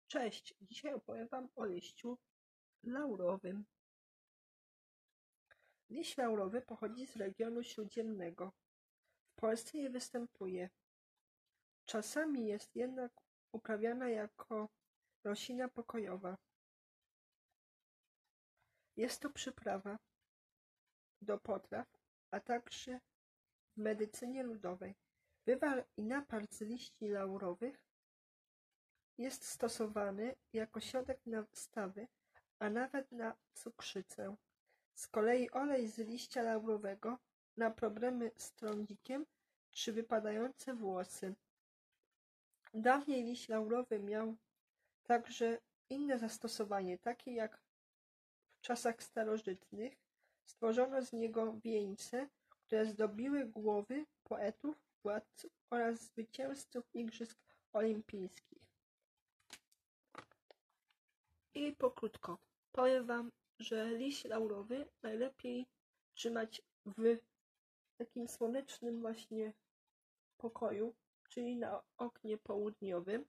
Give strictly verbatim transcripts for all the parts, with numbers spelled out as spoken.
Cześć, dzisiaj opowiem Wam o liściu laurowym. Liść laurowy pochodzi z regionu śródziemnego. W Polsce nie występuje. Czasami jest jednak uprawiana jako roślina pokojowa. Jest to przyprawa do potraw, a także w medycynie ludowej. Wywar i napar z liści laurowych jest stosowany jako środek na stawy, a nawet na cukrzycę. Z kolei olej z liścia laurowego na problemy z trądzikiem czy wypadające włosy. Dawniej liść laurowy miał także inne zastosowanie, takie jak w czasach starożytnych stworzono z niego wieńce, które zdobiły głowy poetów, władców oraz zwycięzców igrzysk olimpijskich. I pokrótko powiem Wam, że liść laurowy najlepiej trzymać w takim słonecznym właśnie pokoju, czyli na oknie południowym.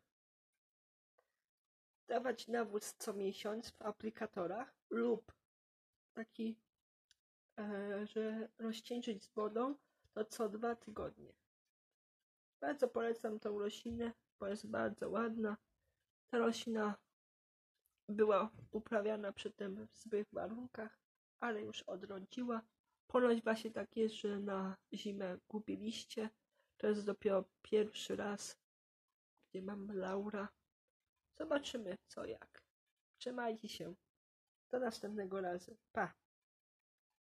Dawać nawóz co miesiąc w aplikatorach lub taki, e, że rozcieńczyć z wodą, to co dwa tygodnie. Bardzo polecam tą roślinę, bo jest bardzo ładna. Ta roślina była uprawiana przedtem w złych warunkach, ale już odrodziła. Ponoć właśnie tak jest, że na zimę gubi liście. To jest dopiero pierwszy raz, gdzie mam laura. Zobaczymy co jak. Trzymajcie się. Do następnego razu. Pa!